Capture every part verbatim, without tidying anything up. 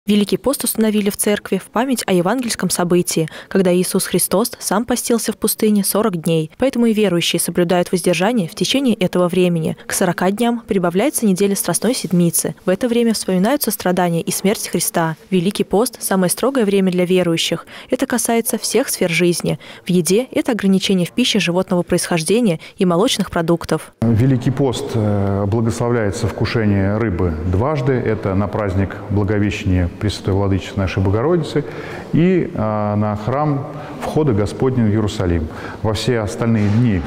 Великий пост установили в церкви в память о евангельском событии, когда Иисус Христос сам постился в пустыне сорок дней. Поэтому и верующие соблюдают воздержание в течение этого времени. К сорока дням прибавляется неделя Страстной Седмицы. В это время вспоминаются страдания и смерть Христа. Великий пост – самое строгое время для верующих. Это касается всех сфер жизни. В еде – это ограничение в пище животного происхождения и молочных продуктов. Великий пост благословляется вкушение рыбы дважды. Это на праздник Благовещения Пресвятой Владычицы нашей Богородицы и а, на храм входа Господня в Иерусалим. Во все остальные дни,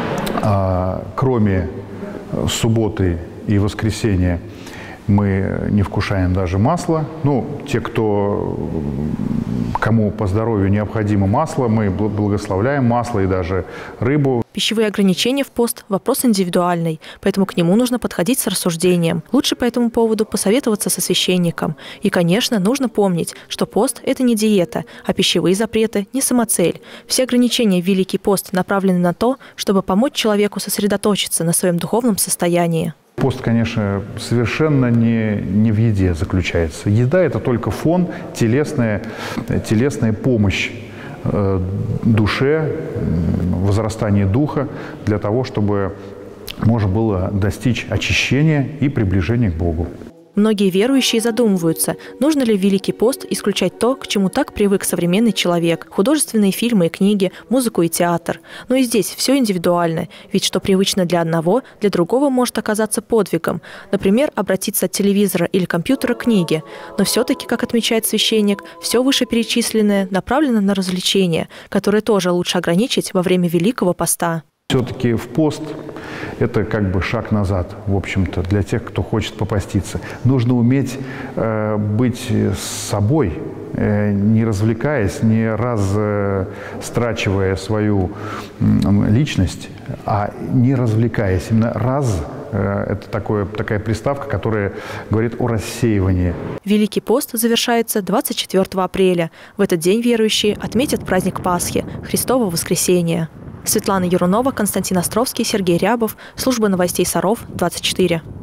а, кроме субботы и воскресенья, мы не вкушаем даже масло. Ну, те, кто, кому по здоровью необходимо масло, мы благословляем масло и даже рыбу. Пищевые ограничения в пост – вопрос индивидуальный, поэтому к нему нужно подходить с рассуждением. Лучше по этому поводу посоветоваться со священником. И, конечно, нужно помнить, что пост – это не диета, а пищевые запреты – не самоцель. Все ограничения в Великий пост направлены на то, чтобы помочь человеку сосредоточиться на своем духовном состоянии. Пост, конечно, совершенно не, не в еде заключается. Еда – это только фон, телесная, телесная помощь э, душе, возрастание духа для того, чтобы можно было достичь очищения и приближения к Богу. Многие верующие задумываются, нужно ли в Великий пост исключать то, к чему так привык современный человек – художественные фильмы и книги, музыку и театр. Но и здесь все индивидуально, ведь что привычно для одного, для другого может оказаться подвигом. Например, обратиться от телевизора или компьютера к книге. Но все-таки, как отмечает священник, все вышеперечисленное направлено на развлечения, которые тоже лучше ограничить во время Великого поста. Все-таки в пост – это как бы шаг назад, в общем-то, для тех, кто хочет попаститься. Нужно уметь э, быть с собой, э, не развлекаясь, не растрачивая свою э, личность, а не развлекаясь. Именно раз э, – это такое, такая приставка, которая говорит о рассеивании. Великий пост завершается двадцать четвёртого апреля. В этот день верующие отметят праздник Пасхи – Христово воскресение. Светлана Ярунова, Константин Островский, Сергей Рябов. Служба новостей Саров, двадцать четыре.